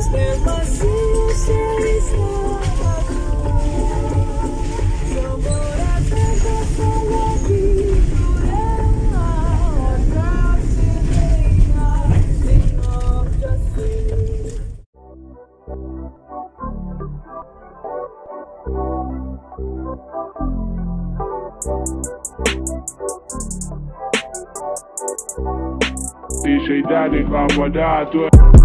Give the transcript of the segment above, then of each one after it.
DJ Daddy va a guardar tu...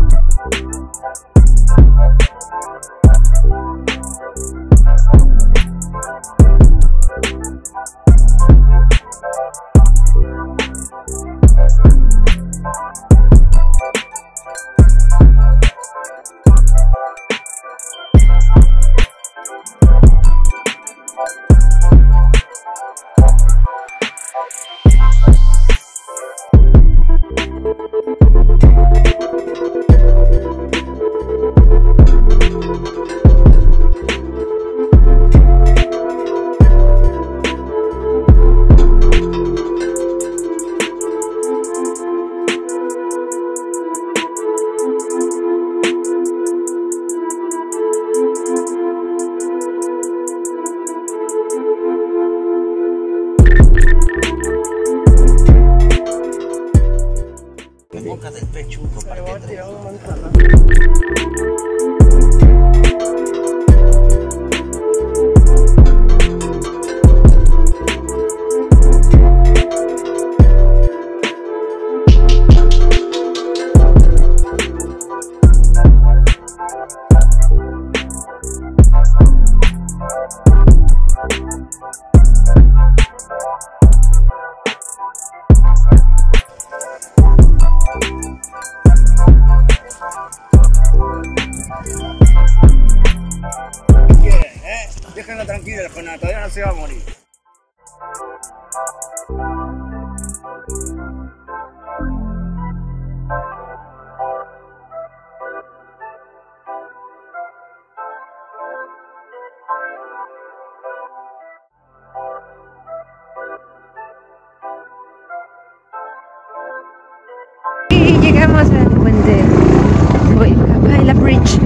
Boca del pecho, compartiendo. Déjenlo tranquilo, el Jonás, todavía no se va a morir. Y llegamos al puente. A la bridge.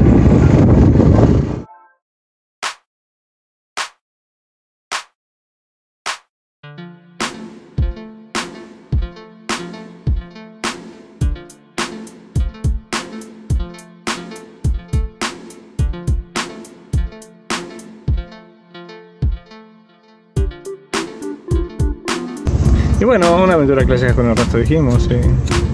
Y bueno, una aventura clásica con el resto dijimos, sí.